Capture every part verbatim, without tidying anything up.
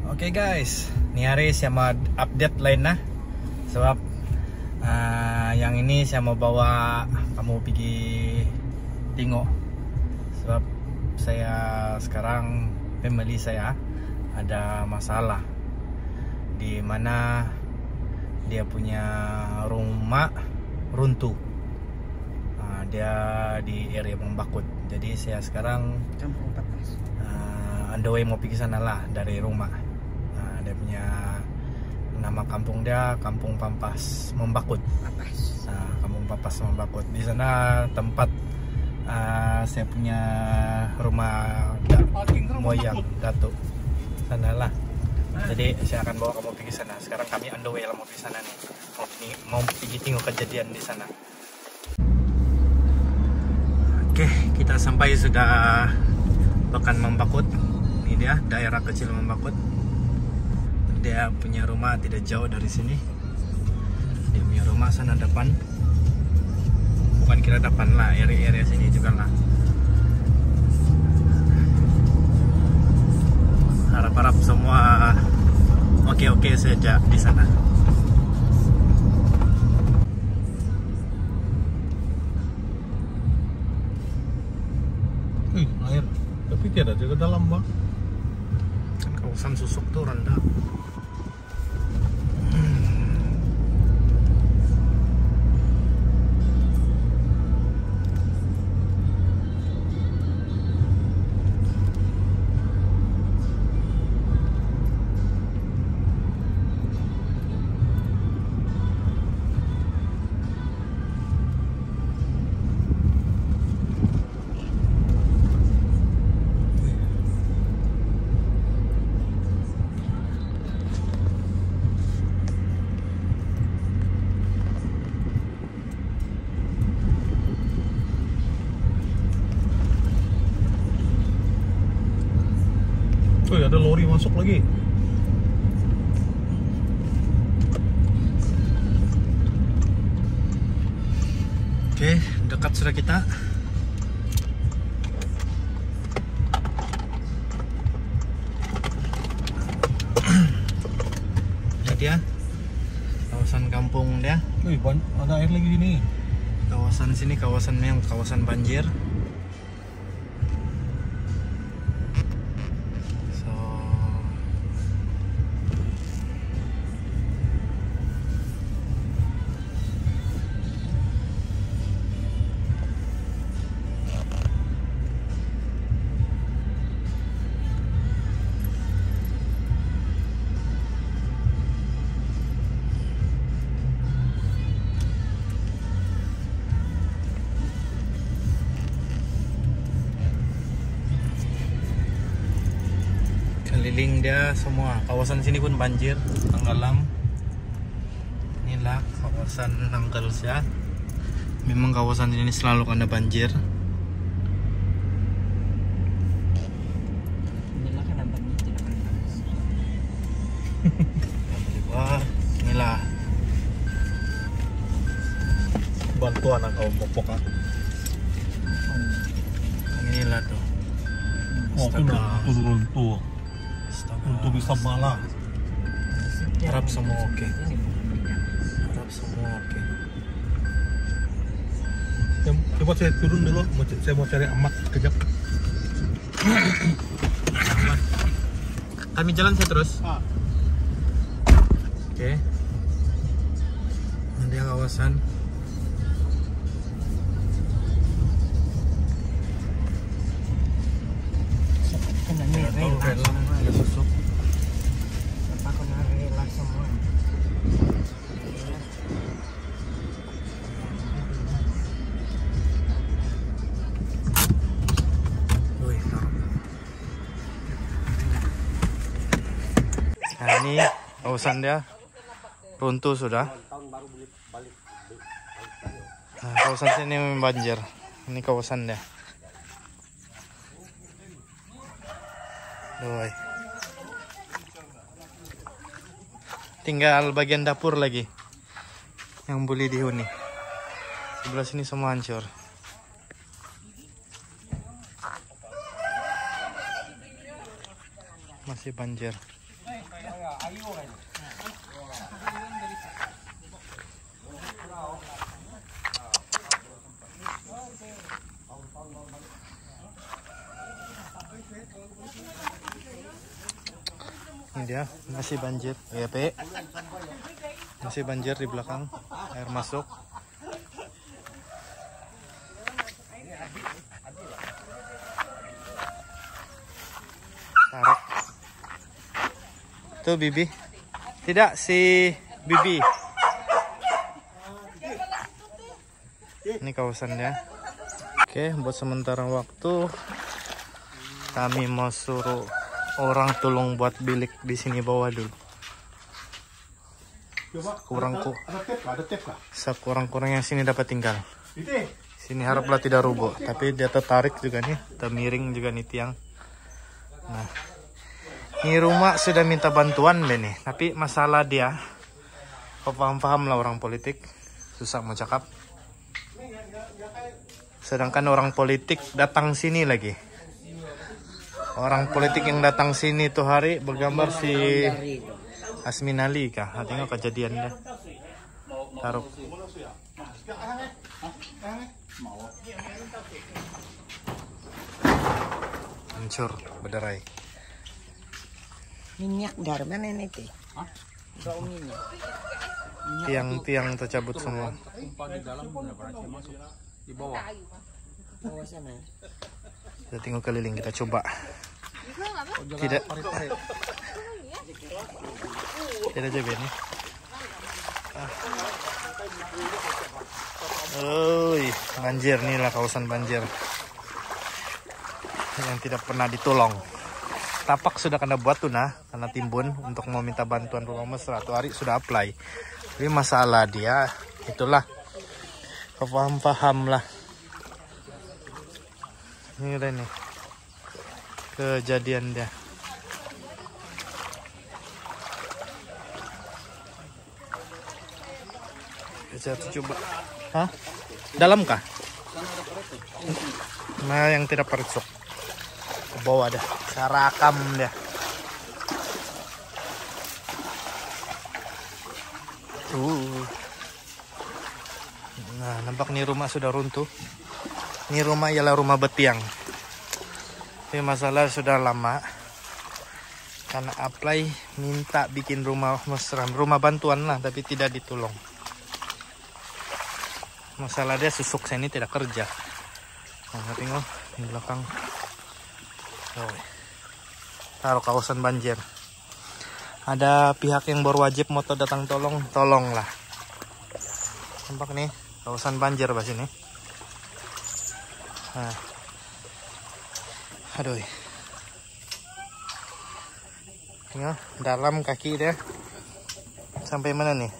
Oke guys, ini hari saya mau update lain nah. Sebab uh, yang ini saya mau bawa kamu pergi tengok. Sebab saya sekarang family saya ada masalah di mana dia punya rumah runtuh. Uh, dia di area Membakut. Jadi saya sekarang Kampung Papas. Uh, on the way mau pergi sana lah dari rumah. Dia punya nama kampung dia Kampung Pampas Membakut. Papas. Nah, Kampung Pampas Membakut. Di sana tempat uh, saya punya rumah da, moyang datuk. Sana lah. Jadi saya akan bawa kamu pergi sana. Sekarang kami on the way lah mau pergi sana nih. Mau, mau pergi tengok kejadian di sana. Oke, kita sampai sudah Pekan Membakut. Ini dia daerah kecil Membakut. Dia punya rumah tidak jauh dari sini. Dia punya rumah sana depan. Bukan kira depan lah, area-area sini juga lah. Harap-harap semua oke-oke saja di sana. Wih, air. Tapi tidak ada ke dalam, Bang. Kan kawasan Susuk tuh rendah. Wih, ada lori masuk lagi. Oke, dekat sudah kita. Lihat ya, kawasan kampung dia. Wih, ada air lagi sini. Kawasan sini kawasan yang kawasan banjir. So keliling dia semua. Kawasan sini pun banjir, tenggelam. Inilah kawasan Nanggalsya. Memang kawasan ini selalu kena banjir. Inilah kan nampaknya tidak akan panas. Wah, inilah Bantuan ang kaum popok ah. inilah tuh. Oh, itu Astaga. udah turun tuh. Astaga. Untuk bisa malah. Harap semua oke. Harap semua oke. Ya, coba saya turun dulu. Mau- Saya mau cari Amat sekejap. Kami jalan saya terus. Ah. Oke. Ini dia kawasan. Kena rela semua. Ada susuk. Apa kena rela semua. Wih, taruh. Nah, ini kawasan dia runtuh sudah. Nah, kawasan sini memang banjir. Ini kawasan dia. Doi. Tinggal bagian dapur lagi yang boleh dihuni. Sebelah sini semua hancur. Masih banjir. Ini dia masih banjir ya Pe, masih banjir di belakang, air masuk. Tarik tuh Bibi, tidak si Bibi. Ini kawasannya. Oke, buat sementara waktu kami mau suruh orang tolong buat bilik di sini bawah dulu. Kurang ku, sekurang-kurangnya sini dapat tinggal. Sini haraplah tidak rubuh, tapi dia tertarik juga nih, termiring juga nih tiang. Nah, ini rumah sudah minta bantuan deh nih, tapi masalah dia, kau paham-paham lah orang politik, susah mau cakap. Sedangkan orang politik datang sini lagi. Orang politik yang datang sini tuh hari bergambar si Asminali kah? Nah, tengok kejadian dia. Taruh. Hancur, berderai. Minyak dari mana ini teh? Enggak minyak. Tiang-tiang tercabut semua. Di dalam nggak pernah masuk. Di bawah. Bawah sana. Kita tengok keliling, kita coba. Tidak. Tidak juga ini. Oh, banjir nih lah kawasan banjir yang tidak pernah ditolong. Tapak sudah kena buat tuh nah, karena timbun untuk mau minta bantuan rumah mesra. Satu hari sudah apply. Tapi masalah dia itulah, paham-paham lah. Ini udah nih kejadian dia. Kita coba. Hah? Dalam kah? Nah, yang tidak perisok ke bawah dah. Saya rakam dia. Uh. Nah, nampak nih rumah sudah runtuh. Ini rumah ialah rumah betiang. Tapi masalah sudah lama. Karena apply minta bikin rumah mesra, rumah bantuan lah, tapi tidak ditolong. Masalah dia susuk saya ini tidak kerja. Nah, tengok di belakang. Oh. Taruh kawasan banjir. Ada pihak yang berwajib motor datang tolong, tolonglah. Nampak nih kawasan banjir pas ini. Nah. Aduh. Tengok dalam kaki dia. Sampai mana nih?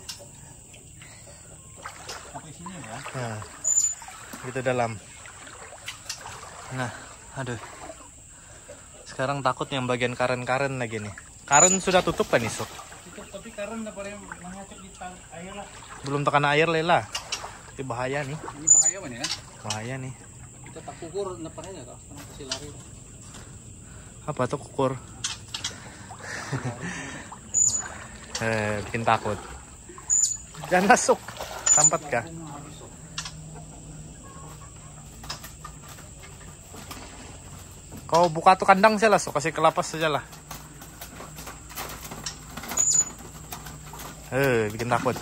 Sampai sini ya. Nah, gitu dalam. Nah, aduh. Sekarang takut yang bagian karen-karen lagi nih. Karen sudah tutup kan nih, Sob? Tutup, tapi karen udah pada mengacak di air lah. Belum tekan air lela. Ini bahaya nih. Ini bahaya mana ya? Bahaya nih. Kita tak ukur depannya kak, sekarang kasih lari. Apa tuh kukur? eh, bikin takut. Jangan masuk. Sampat kah? Kau buka tuh kandang saya lah, so kasih kelapas saja lah. Eh, bikin takut.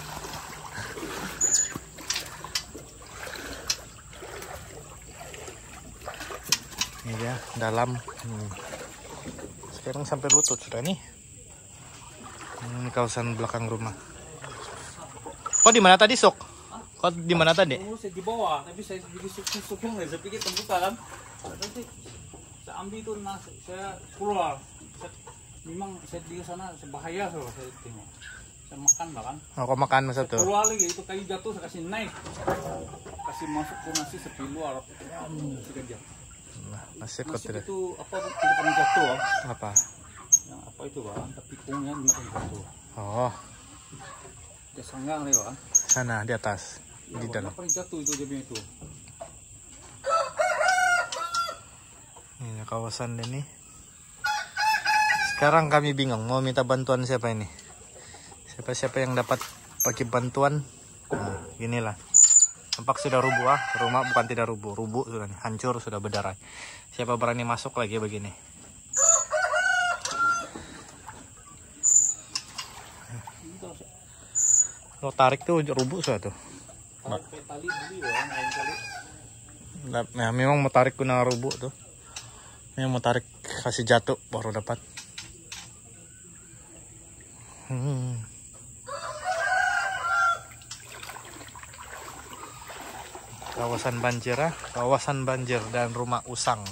Ini dia dalam. Hmm. Sekarang sampai lutut sudah nih. Ini kawasan belakang rumah. Kau di mana tadi, Sok? Kau di mana tadi? Oh, saya di bawah, tapi saya bikin sukung saya pikir terbuka kan. Nanti saya ambil itu, nah, saya keluar. Saya, memang saya di sana sebahaya so, saya tengok. Saya makan lah kan. Oh, kau makan masa tuh? Keluar lagi itu kayu jatuh, saya kasih naik, kasih masuk ke nasi sepi luar. Sekejap. Nah, masih kau Nasi tidak. itu apa? Tidak pernah jatuh. Ah. Apa? Yang apa itu bang? Tapi kungnya tidak pernah jatuh. Oh, Dia sanggang nih bang. sana di atas, Ya, di dalam. tidak pernah jatuh itu dia itu. Ini kawasan ini. Sekarang kami bingung mau minta bantuan siapa ini. Siapa-siapa yang dapat pakai bantuan. Nah, ginilah. Nampak sudah rubuh ah. Rumah bukan tidak rubuh, rubuh sudah nih. Hancur, sudah berdarah. Siapa berani masuk lagi begini? Lo tarik tuh rubuh sudah tuh. Nah, memang mau tarik guna rubuh tuh. Memang mau tarik kasih jatuh baru dapat. Hmm. Kawasan banjir ah, kawasan banjir dan rumah usang.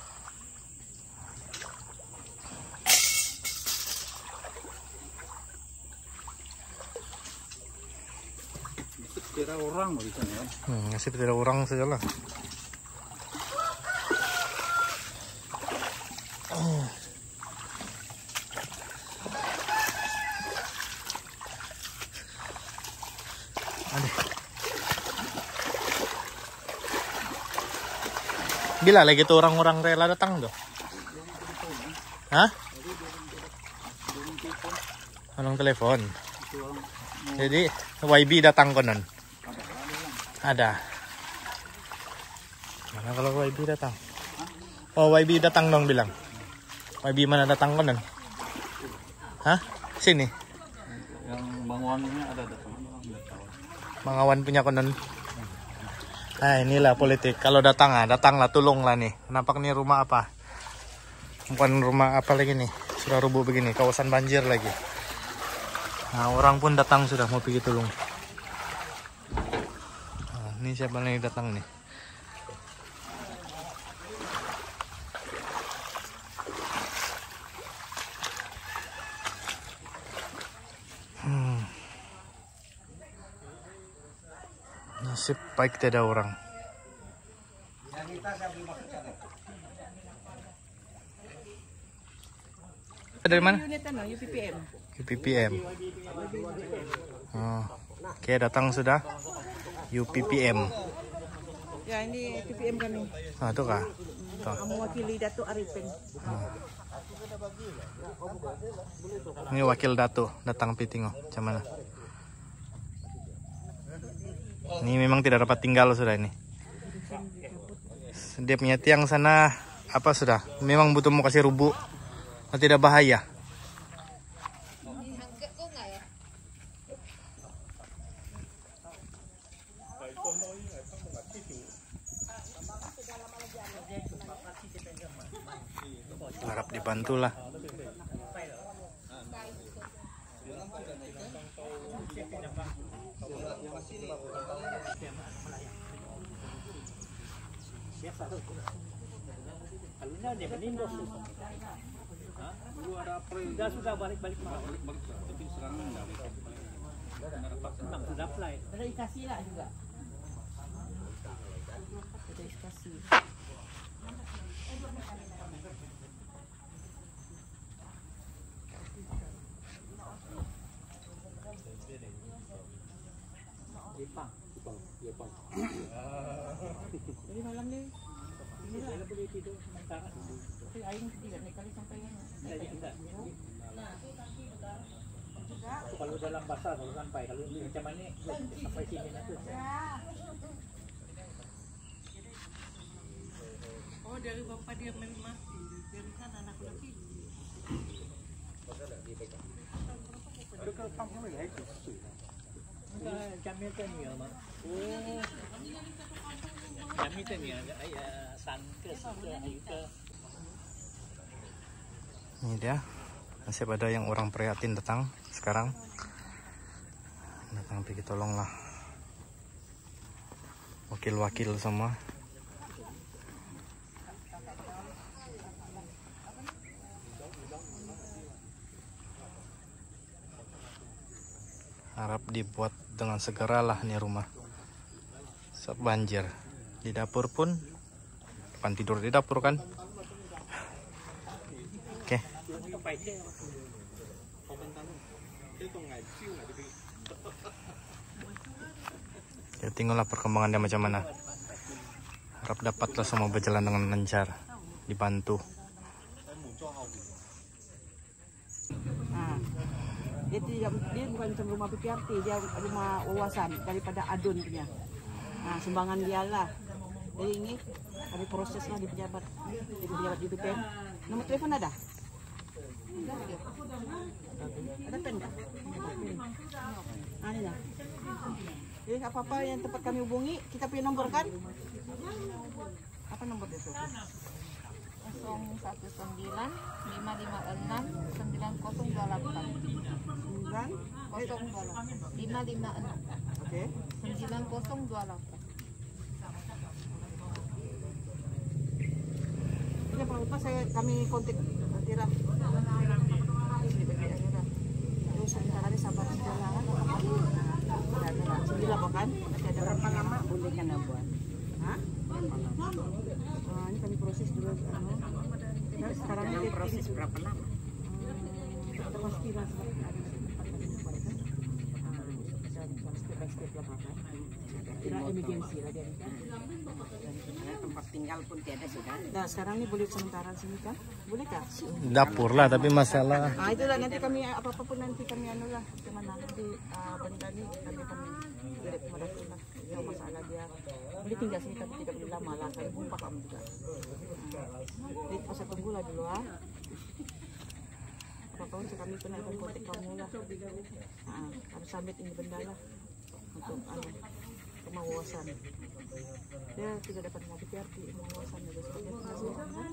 Kira orang di sana ya. Hmm, nasib tidak orang saja lah. Oh. Aduh. Bila lagi tuh orang-orang rela datang tuh? Hah? Tolong telepon. Jadi Y B datang konon. Ada. Mana kalau Y B datang? Oh, Y B datang dong bilang. Y B mana datang konon? Hah? Sini. Yang bangunannya ada datang. Mangawan punya konon. Nah, inilah politik. Kalau datang ah, datanglah, tolonglah nih. Nampak nih rumah apa? Bukan rumah apa lagi nih. Sudah rubuh begini, kawasan banjir lagi. Nah, orang pun datang sudah mau pergi tolong. Nah, ini siapa lagi datang nih? Hmm. Nasib baik tidak ada orang. Dari mana? U P P M. U P P M. Oh, oke, datang sudah. U P P M. Ya, ini U P P M kami. Ah, itu kah? Tuh. Mewakili Datuk Arifin. Hmm. Ini wakil Datuk datang pitingo, macam mana? Ini memang tidak dapat tinggal sudah ini. Dia punya tiang sana apa sudah? Memang butuh mau kasih rubuh. Tidak bahaya. Harap dibantulah. Sudah balik-balik tapi serangan enggak. Sudah flight. Ada dikasih lah juga. Ada dikasih. Jepang, Jepang, Jepang. Jadi malam ni Ini saya boleh tidur sementara dulu. tapi air tidak naik kali sampai kan. Enggak. Kalau dalam basah baru sampai. Kalau ini macam mana sampai sini nanti. Oh, dari bapak dia memang dari sana anak lagi. Ada kalau panggung lagi itu. Enggak, jamnya kan ya, Mak. Oh. Jamnya kan ya, ayah sankes ke ayu ke. Ini dia. Masih ada yang orang prihatin datang sekarang. Datang pergi tolonglah. Wakil-wakil semua. Harap dibuat dengan segeralah nih rumah. Saat banjir. Di dapur pun bukan tidur di dapur kan. Oke. Ya tinggallah perkembangannya macam mana. Harap dapatlah semua berjalan dengan lancar, dibantu. Dia tidak, dia bukan macam rumah P P R T, dia rumah wawasan daripada adun punya. Nah, sumbangan dia lah. Jadi ini kami proseslah di pejabat, di pejabat di B P M. Nomor telepon ada? Ada pen tak? Ah, ini lah. Jadi apa-apa yang tempat kami hubungi, kita punya nomor kan? Apa nomor dia tuh? nol satu sembilan lima lima enam sembilan nol dua delapan sembilan nol dua delapan lima lima enam Oke. sembilan nol dua delapan. Ini Pak Lupa, saya kami kontak nanti lah. Terus sebentar lagi sabar sejalan. Sembilan kan? Nanti ada berapa lama boleh kan buat? Hah? Ah, ini kami proses dulu. Anu. Nah, sekarang ini proses berapa lama? Kita pasti lah seperti ada tempat kami buat kan. Ah, bisa step by step lah kan. Kira emergency lah dia kan. Tempat tinggal pun tiada sudah. Nah, sekarang ini boleh sementara sini kan? Boleh kah? Dapur lah, tapi masalah Ah, itulah nanti kami apa-apa pun nanti kami anu lah kemana nanti uh, benda ni kami kami kirim kepada dapur lah. Kalau masalah dia boleh tinggal sini tapi tidak boleh lama lah. Kami pun paham juga. Jadi masa tunggulah dulu ah. Apa-apa pun kami kena akan kontak kamu lah. Ah, kami submit ini benda lah untuk anu rumah wawasan. Dia tidak dapat mengambil P R T rumah wawasan juga sebagai pengasuhan kan?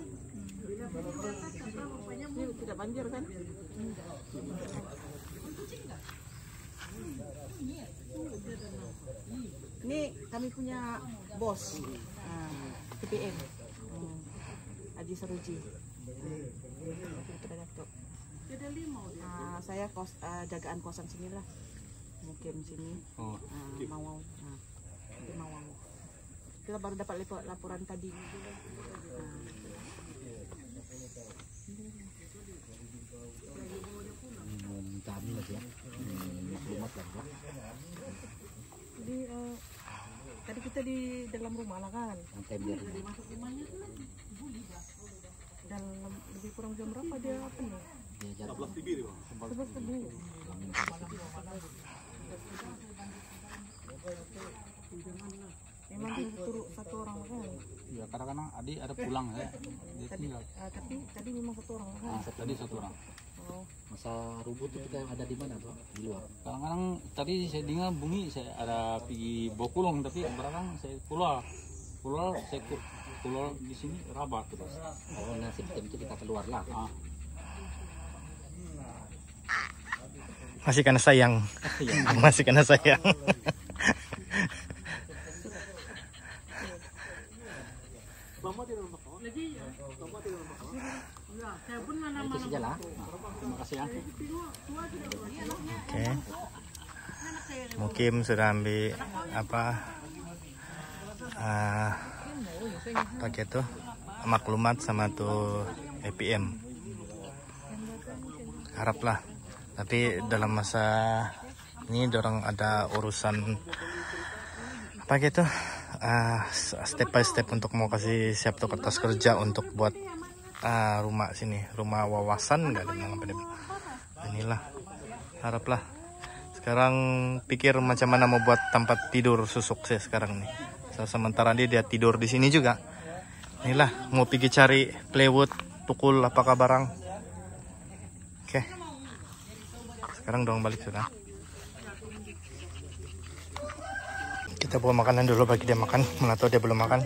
Ini tidak banjir kan? Ini kami punya bos uh, P P M hmm. Haji Saruji. Uh, saya kos uh, jagaan kosan sini lah, mungkin sini uh, mau uh, mau kita baru dapat laporan tadi. Jadi uh, tadi kita di dalam rumah lah kan. Dalam lebih kurang jam berapa dia apa nih? sebelas lebih. sebelas lebih. Memang dia turun satu orang kan? Ya kadang-kadang adik ada pulang ya, dia Tadi, tinggal. uh, tapi tadi memang satu orang kan? Ah, tadi satu orang. Oh. Masa rubuh itu kita ada di mana tuh? Di luar. Kadang-kadang tadi saya dengar bunyi saya ada pergi Bokulong tapi belakang saya keluar, keluar saya ku- keluar di sini rabat terus. Oh, nah sistem itu kita keluar lah. Ah, masih karena sayang. Masih karena sayang. Itu saja lah. terima kasih ya. Oke. Mukim sudah ambil apa? Uh, pakai tuh maklumat sama tuh E P M. Haraplah. Tapi dalam masa ini dorang ada urusan apa gitu? Uh, step by step untuk mau kasih siap tuh kertas kerja untuk buat uh, rumah sini, rumah wawasan nggak ada yang apa inilah. Haraplah sekarang pikir macam mana mau buat tempat tidur susuk saya sekarang nih. So, sementara dia dia tidur di sini juga. Inilah mau pergi cari plywood, tukul apakah barang. Oke. Sekarang dong balik sudah. Kita bawa makanan dulu bagi dia makan. Mana tahu dia belum makan.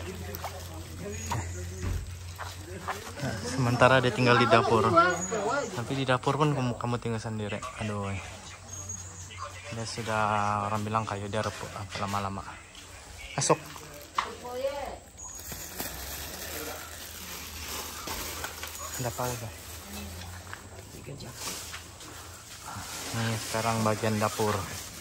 Nah, sementara dia tinggal di dapur. Tapi di dapur pun kamu, kamu tinggal sendiri. Aduh. Dia sudah orang bilang kayu dia repot apa lama-lama. Masuk. Ada apa lagi? Ini sekarang bagian dapur.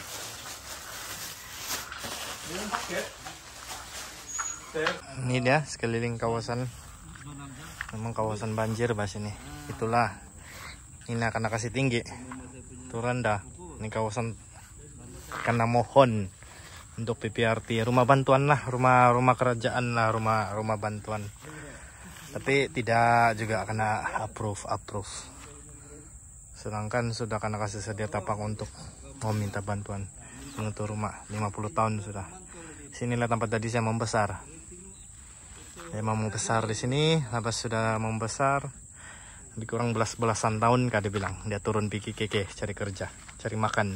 Ini dia sekeliling kawasan. Memang kawasan banjir bahas ini. Itulah. Ini akan kasih tinggi. Itu rendah. Ini kawasan karena mohon untuk P P R T, rumah bantuan lah, rumah rumah kerajaan lah, rumah rumah bantuan. Tapi tidak juga kena approve approve. Sedangkan sudah kena kasih sedia tapak untuk mau minta bantuan untuk rumah lima puluh tahun sudah. Sinilah tempat tadi saya membesar. Saya mau membesar di sini, habis sudah membesar lebih kurang belas belasan tahun kak dia bilang. Dia turun pergi keke cari kerja, cari makan.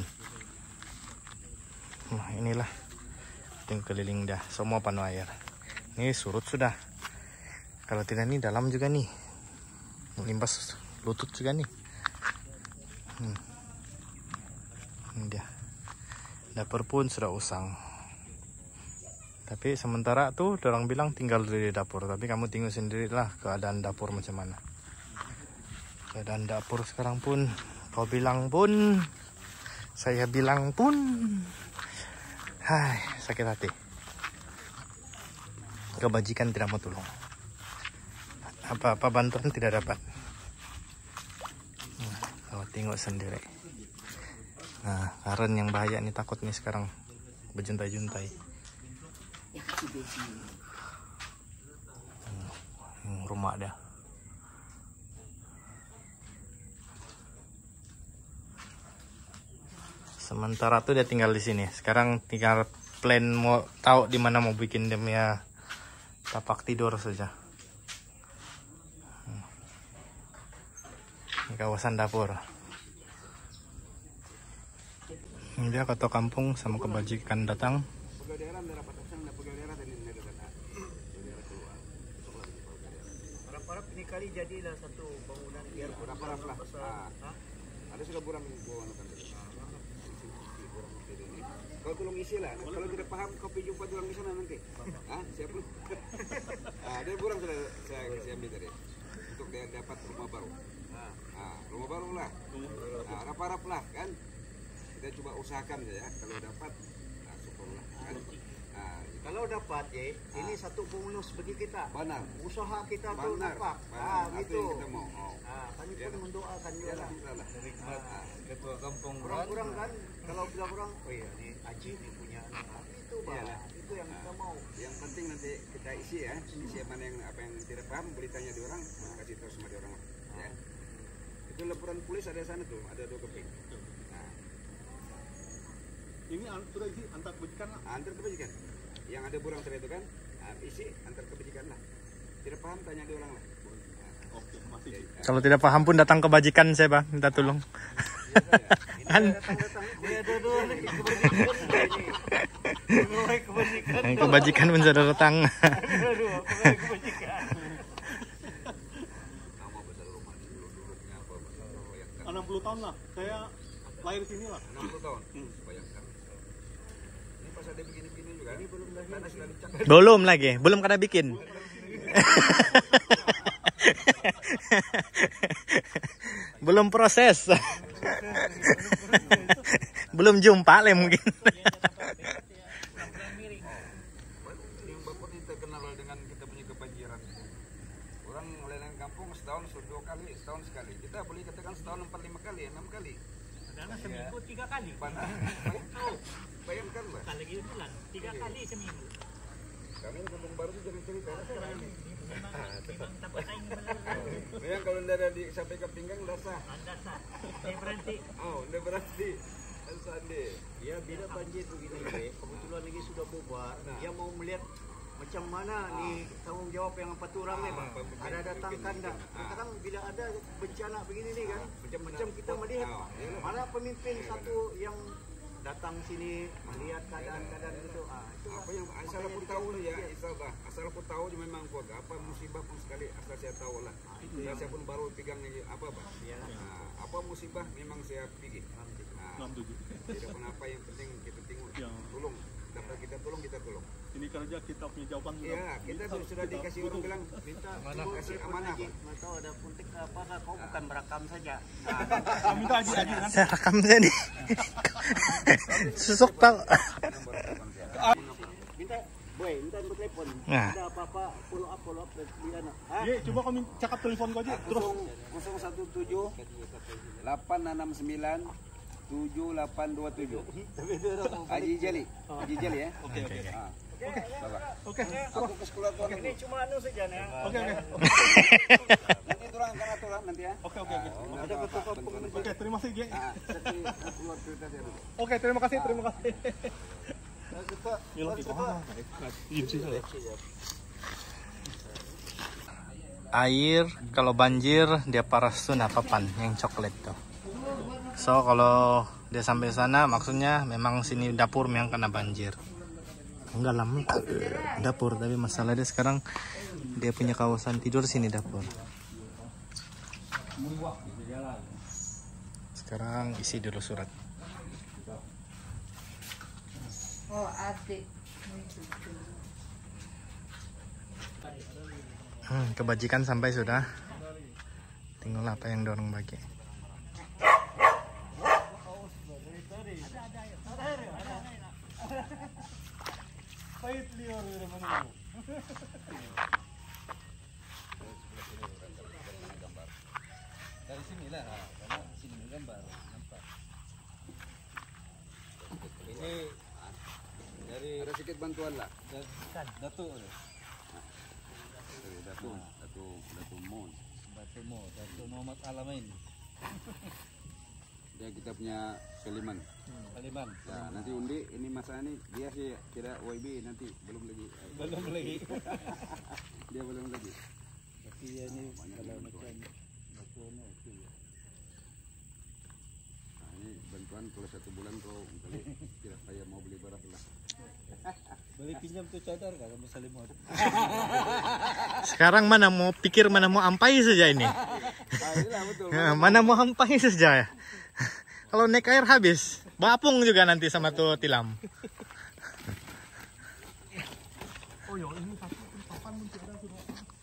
Nah, inilah yang keliling dah semua penuh air. Ini surut sudah. Kalau tidak nih dalam juga nih, limbas lutut juga nih. Hmm. Ini dia. Dapur pun sudah usang. Tapi sementara tuh orang bilang tinggal di dapur. Tapi kamu tengok sendirilah keadaan dapur macam mana. Keadaan dapur sekarang pun, kau bilang pun, saya bilang pun, hai, sakit hati. Kebajikan tidak mau tolong. Apa-apa bantuan tidak dapat. Nah, kau tengok sendiri. Nah, karen yang bahaya nih, takut nih sekarang berjuntai-juntai. Hmm, rumah dah. Sementara tuh dia tinggal di sini. Sekarang tinggal plan mau tahu di mana mau bikin dia punya tapak tidur saja. Hmm. Ini kawasan dapur. Ini dia kota kampung sama kebajikan datang. Harap-harap ini kali jadilah satu bangunan biar Harap-harap lah. Ah. Ada sudah burang bawa kan. Kau tolong isi lah. Kalau tidak paham kau pergi jumpa orang di sana nanti. Ah, siap lu. Ah, dia burang sudah saya saya ambil tadi. Untuk dia dapat rumah baru. Ah, rumah baru lah. Ah, harap-harap lah kan. Kita coba usahakan saja. Kalau dapat, nah, syukurlah kan. Ah, kalau dapat ya, ini satu bonus bagi kita. benar. Usaha kita tuh Benar. nampak. Benar. Ah, Itu gitu. yang kita mau. Oh. Ah, kami Ya. pun mendoakan Ya, juga. alhamdulillah. Ah, Ketua kampung Kurang-kurang kan, kalau bilang kurang, oh iya ini Aji ini punya anak. Itu bah, Iyalah. itu yang kita mau. yang penting nanti kita isi ya. Siapa yang apa yang tidak paham boleh tanya di orang, kasih tahu sama di orang. Ya. Itu laporan polis ada sana tuh, ada dua keping. Nah, Ini sudah isi antar kebajikan lah. antar kebajikan. Yang ada burang tadi itu kan, nah, isi antar kebajikan lah. Tidak paham tanya di orang lah. Oke, masih. Ya, Kalau tidak paham pun datang kebajikan saya bang, minta tolong. Kan Dia dua-dua lagi kebajikan ini. Mulai kebajikan. kebajikan pun sudah datang. Aduh, mulai kebajikan. nama besar rumah dulu dulunya apa bayangkan enam puluh tahun lah. Saya lahir di sini lah. enam puluh tahun. Bayangkan. Ini pas ada begini-begini juga. Ini belum lagi tanah sudah dicak. Belum lagi, belum kena bikin. Belum proses. Belum jumpa le mungkin. Yang bapak ini terkenal dengan kita punya kebanjiran. Orang melainkan kampung setahun dua kali, setahun sekali. Kita boleh katakan setahun empat lima kali, enam kali. Karena seminggu tiga kali. Panas. Bayangkan lah. Kalau gitu bulan tiga kali seminggu. Kami kampung baru itu jangan cerita. Memang tempat aing benar. Memang kalau tidak ada di sampai ke pinggang udah sah. Anda sah. Saya berhenti. Oh, udah berarti. Sandi. Ya bila banjir begini nih, kebetulan lagi sudah bubar. Dia mau melihat macam mana nih tanggung jawab yang empat orang nih, Bang. Ada datangkan dah. Kadang bila ada bencana begini nih kan, macam kita melihat mana pemimpin satu yang datang sini melihat keadaan-keadaan itu. Ah, itu Apa yang asal aku tahu ya, Isabah. Asal aku tahu memang kok apa musibah pun sekali asal saya tahu lah. Saya pun baru pegang ini apa Bang. Nah, apa musibah memang saya pergi. Nah, tidak pun apa yang penting kita tengok. Ya. Tolong, dapat kita tolong kita tolong. Ini kerja kita punya jawaban sudah. Iya, kita sudah, sudah dikasih orang bilang minta kasih amanah. Pak. nggak tahu ada puntik apakah kau bukan berakam saja. Kami minta aji aji nanti. Saya rekam saya nih. Susuk tahu. Minta, boy, minta nomor telepon. Nah. Ada apa-apa follow up follow up di mana? Ah, Ye, coba kami cakap telepon kau aja. Terus nol satu tujuh delapan enam sembilan tujuh delapan dua tujuh. Haji Jali, Haji Jali ya. oke oke. Ah, Oke. Bapak. Oke. Aku ke sekolah tuan ini cuma anu saja nih. Oke oke. Nanti orang akan atur nanti ya. Oke oke oke. Ada ketua pengurus. Oke, terima kasih, Geng. Ah, tapi keluar cerita saya dulu. Oke, terima kasih, terima kasih. Ketua. Iya, iya sih. Air kalau banjir dia paras tuh papan yang coklat tuh. So kalau dia sampai sana maksudnya memang sini dapur yang kena banjir. Enggak lama dapur, tapi masalah dia sekarang dia punya kawasan tidur sini dapur. Sekarang isi dulu surat. Oh, adik. Hmm, kebajikan sampai sudah. Tinggal apa yang dorong bagi. Dari sinilah, karena sini gambar. Nampak. Ini dari Ada sedikit bantuan lah. Datuk. Dari Datu, Datu, Datu Mon. Datuk Mo, Datuk Muhammad Alamin. Dia kita punya Seliman. Kaliman. Ya, nanti undi ini masa ini dia sih tidak Y B nanti belum lagi. Belum lagi. Dia belum lagi. Tapi ya ini kalau macam Datuk itu ya. Nah, ini bantuan kalau satu bulan kau kali tidak payah mau beli barang lah. Boleh pinjam tuh cadar kan sama Salimot. Sekarang mana mau pikir mana mau ampai saja ini. Ah, inilah betul. Mana mau ampai saja ya. Kalau naik air habis, bapung juga nanti sama tuh tilam. Oh ya, ini satu papan mungkin ada sudah.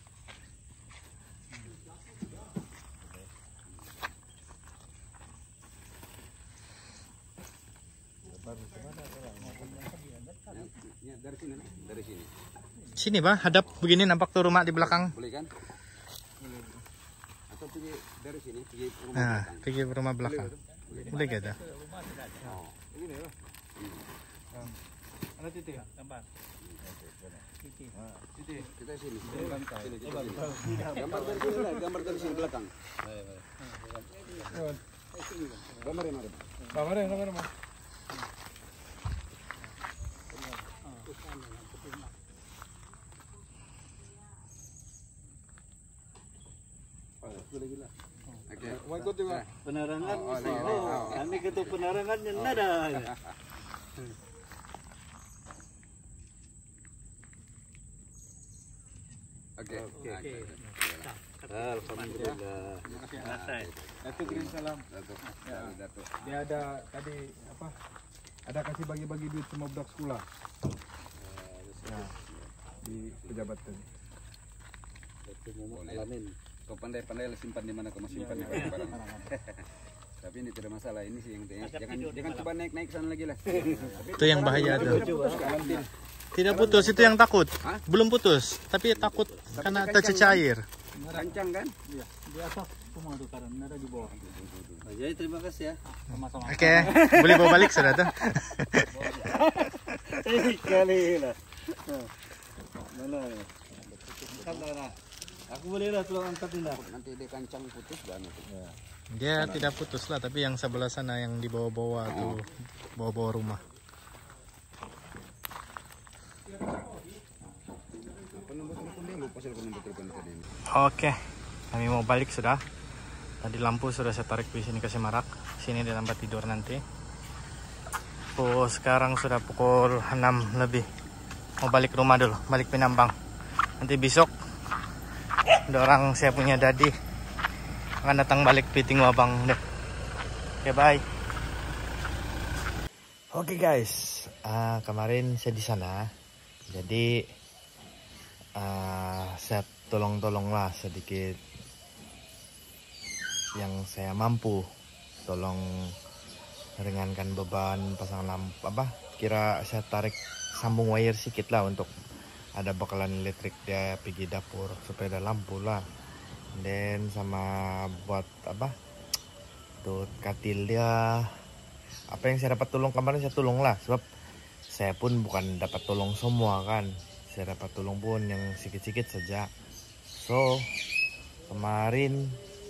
Ya, dari sini, dari sini. Sini bah, hadap begini nampak tuh rumah di belakang. Boleh kan? Atau pergi dari sini, pergi rumah Nah, belakang. pergi ke rumah belakang. Boleh gak ada? Oh, ini ya. Ada titik gambar. Titik, kita sini. Sini, kita sini. Gambar dari sini lah, gambar dari sini belakang. Gambar yang ada. Gambar ya, gambar mah. Oh, boleh gila. Oke. Mau ikut juga. Penerangan. Oh, oh, Oh, oh. kami ketua penerangan yang nada. Oke. Oke. Alhamdulillah. Selesai. Datuk kirim salam. Datuk. Ya. Datuk. Dia ada tadi apa? Ada kasih bagi-bagi duit sama budak sekolah. Ya, di pejabat tadi. Datuk Muhammad Boleh. Alamin. Kau pandai-pandai lah simpan di mana kau mau simpan di barang. Tapi ini tidak masalah, ini sih yang penting. Jangan jangan coba naik-naik sana lagi lah. Itu yang bahaya tuh. Tidak putus, itu yang takut. Hah? Belum putus, tapi takut karena tercecair. Kancang kan? Iya, di atas semua tuh karena ada di bawah. Jadi terima kasih ya. Sama-sama. Oke, boleh bawa balik sudah tuh. Kali lah. Mana? Mana? Aku boleh lah tolong angkatin lah. Nanti dia kancang putus banget. Dia tidak putus lah, tapi yang sebelah sana yang di bawah-bawah tuh, bawah-bawah rumah. Oke, kami mau balik sudah. Tadi lampu sudah saya tarik di sini ke Semarak. Sini di tempat tidur nanti. Oh, sekarang sudah pukul enam lebih. Mau balik rumah dulu, balik Pinambang. Nanti besok ada orang saya punya dadi akan datang balik Piting Wabang deh. Oke, bye. Oke guys, uh, kemarin saya di sana. Jadi uh, saya tolong-tolong lah sedikit yang saya mampu, tolong ringankan beban pasang lampu apa kira saya tarik sambung wire sedikit lah untuk ada bakalan listrik dia pergi dapur supaya ada lampu lah. Dan sama buat apa tuh katil dia, apa yang saya dapat tolong kemarin saya tolong lah, sebab saya pun bukan dapat tolong semua kan, saya dapat tolong pun yang sedikit-sedikit saja. So kemarin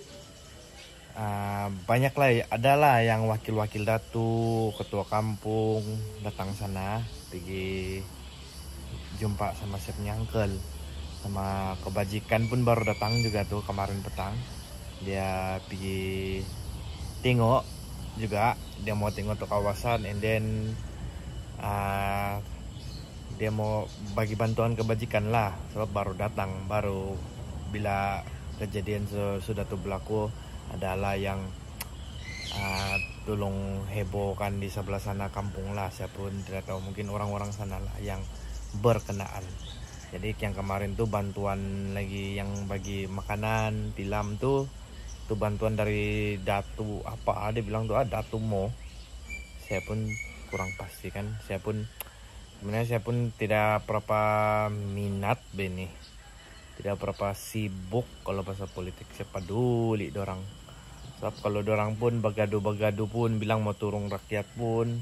uh, banyak lah, adalah yang wakil-wakil datu, ketua kampung datang sana pergi jumpa sama chefnya Uncle, sama kebajikan pun baru datang juga tuh kemarin petang. Dia pergi tengok juga, dia mau tengok tuh kawasan, and then uh, dia mau bagi bantuan kebajikan lah, sebab baru datang, baru bila kejadian sudah tuh berlaku adalah yang uh, tolong hebohkan di sebelah sana kampung lah. Saya pun tidak tahu, mungkin orang-orang sana lah yang berkenaan. Jadi yang kemarin tuh bantuan lagi yang bagi makanan tilam tuh tuh bantuan dari Datu apa, dia bilang tuh ah Datu Mo. Saya pun kurang pasti kan, saya pun sebenarnya saya pun tidak berapa minat Beni, tidak berapa sibuk kalau pasal politik. Saya peduli dorang, sebab kalau dorang pun bagadu-bagadu pun bilang mau turun rakyat pun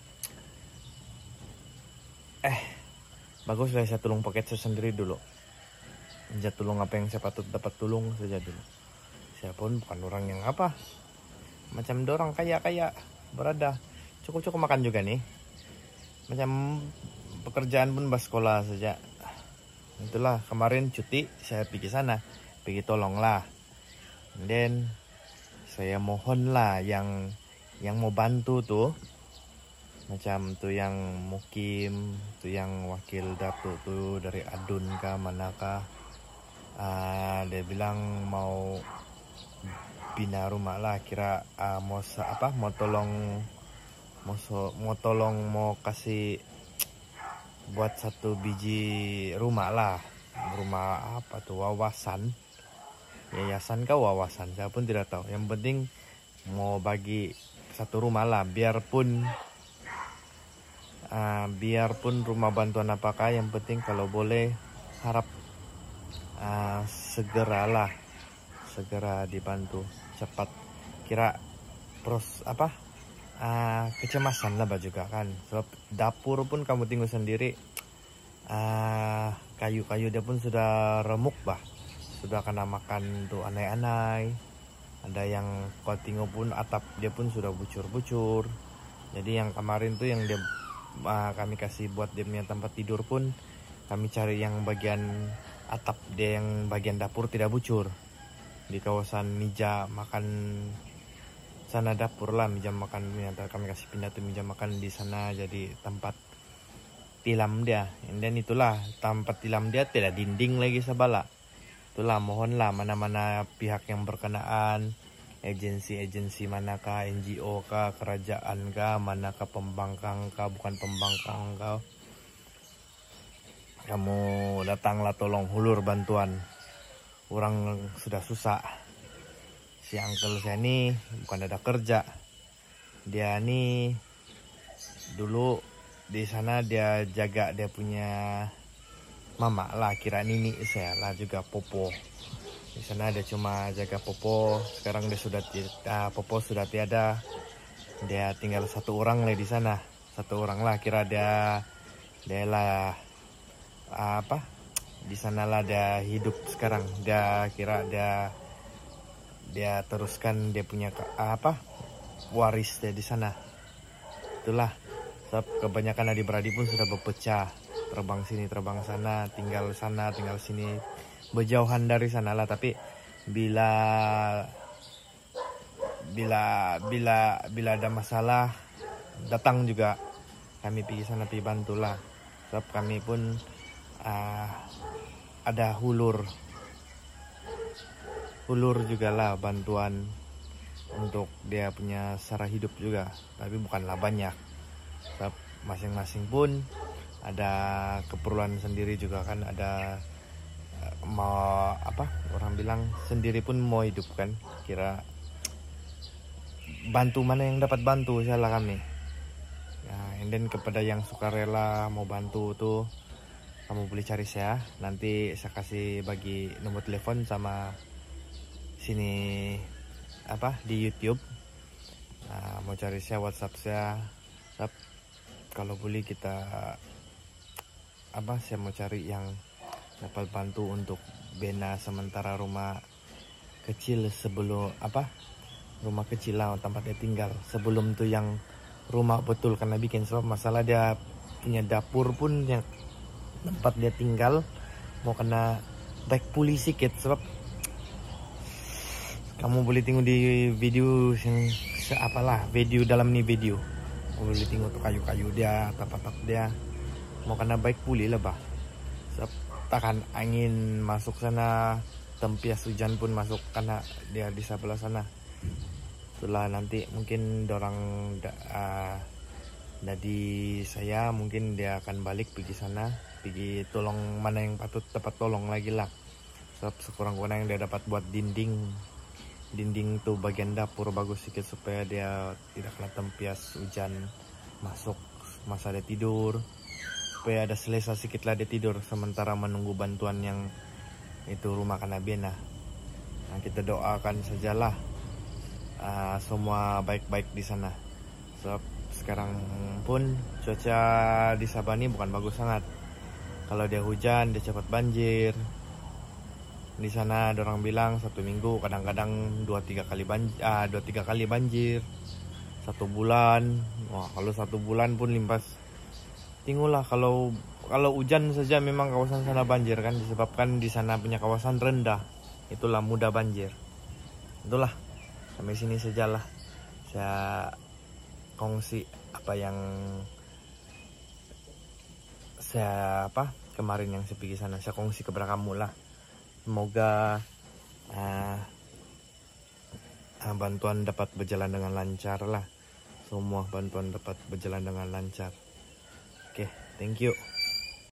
eh bagus lah saya tolong paket saya sendiri dulu, saya tolong apa yang saya patut dapat tolong saja dulu. Saya pun bukan orang yang apa macam dorang kaya-kaya berada cukup-cukup makan juga nih, macam pekerjaan pun bas sekolah saja. Itulah kemarin cuti saya pergi sana, pergi tolong lah. And then saya mohon lah yang yang mau bantu tuh, macam tuh yang mukim, tuh yang wakil datu tuh dari Adun kah manakah, uh, dia bilang mau bina rumah lah, kira uh, mau apa mau tolong mau so, mau tolong mau kasih buat satu biji rumah lah, rumah apa tuh wawasan, yayasan kah wawasan saya pun tidak tahu. Yang penting mau bagi satu rumah lah, biarpun uh, biarpun rumah bantuan apakah, yang penting kalau boleh harap uh, segeralah segera dibantu cepat. Kira pros apa uh, kecemasan lah juga kan, sebab dapur pun kamu tinggal sendiri, uh, kayu-kayu dia pun sudah remuk bah, sudah kena makan tuh anai-anai. Ada yang kau tengok pun atap dia pun sudah bucur-bucur. Jadi yang kemarin tuh yang dia uh, kami kasih buat dia punya tempat tidur pun kami cari yang bagian atap dia, yang bagian dapur tidak bucur. Di kawasan meja makan sana dapur lah, meja makan yang kami kasih pindah tuh meja makan di sana jadi tempat tilam dia. And then itulah tempat tilam dia tidak dinding lagi sebala. Itulah mohonlah mana-mana pihak yang berkenaan, agensi-agensi manakah, N G O kah, kerajaan kah, manakah pembangkang kah, bukan pembangkang kah, kamu datanglah tolong hulur bantuan. Orang sudah susah. Si uncle saya ini bukan ada kerja. Dia nih dulu di sana dia jaga dia punya mama lah, kira nini saya lah juga popo. Di sana dia cuma jaga popo. Sekarang dia sudah uh, popo sudah tiada. Dia tinggal satu orang lah di sana. Satu orang lah, kira dia dia lah uh, apa? Di sanalah dia hidup sekarang. Dia kira dia dia teruskan dia punya apa waris dia di sana. Itulah sebab kebanyakan adik-beradik pun sudah berpecah, terbang sini terbang sana, tinggal sana tinggal sini, berjauhan dari sana lah. Tapi bila bila bila bila ada masalah datang juga kami pergi sana pergi bantulah, sebab kami pun uh, ada hulur hulur juga lah bantuan untuk dia punya cara hidup juga, tapi bukanlah banyak, sebab masing-masing pun ada keperluan sendiri juga kan. Ada mau apa orang bilang sendiri pun mau hidup kan, kira bantu mana yang dapat bantu salah kami. Nah, and then kepada yang sukarela mau bantu tuh kamu boleh cari saya, nanti saya kasih bagi nomor telepon sama sini apa di YouTube. Nah, mau cari saya WhatsApp saya, Sab, kalau boleh kita apa saya mau cari yang dapat bantu untuk bina sementara rumah kecil sebelum apa rumah kecil lah tempat dia tinggal. Sebelum tuh yang rumah betul karena bikin, sebab masalah dia punya dapur pun yang tempat dia tinggal mau kena baik pulih sikit. Sebab kamu boleh tengok di video yang apalah video dalam nih video boleh tengok tuh kayu-kayu dia, atap-atap dia mau kena baik pulih lah bah. Sebab takkan angin masuk sana, tempias hujan pun masuk karena dia di sebelah sana. Itulah nanti mungkin dorang uh, dari saya mungkin dia akan balik pergi sana, pergi tolong mana yang patut dapat tolong lagi lah. Sebab sekurang-kurangnya dia dapat buat dinding, dinding tuh bagian dapur bagus sedikit supaya dia tidak kena tempias hujan masuk masa dia tidur, supaya ada selesa sedikit lah dia tidur sementara menunggu bantuan yang itu rumah Kanabena. Nah, kita doakan sajalah uh, semua baik-baik di sana. Sebab sekarang pun cuaca di Sabah ini bukan bagus sangat. Kalau dia hujan dia cepat banjir. Di sana orang bilang satu minggu kadang-kadang dua tiga kali banjir, ah, dua tiga kali banjir. Satu bulan, wah kalau satu bulan pun limpas. Tengoklah kalau kalau hujan saja memang kawasan sana banjir kan, disebabkan di sana punya kawasan rendah, itulah mudah banjir. Itulah sampai sini sajalah saya kongsi apa yang saya apa kemarin yang saya pergi sana, saya kongsi kepada kamu lah. Semoga uh, uh, bantuan dapat berjalan dengan lancar lah. Semua bantuan dapat berjalan dengan lancar. Oke, okay, thank you.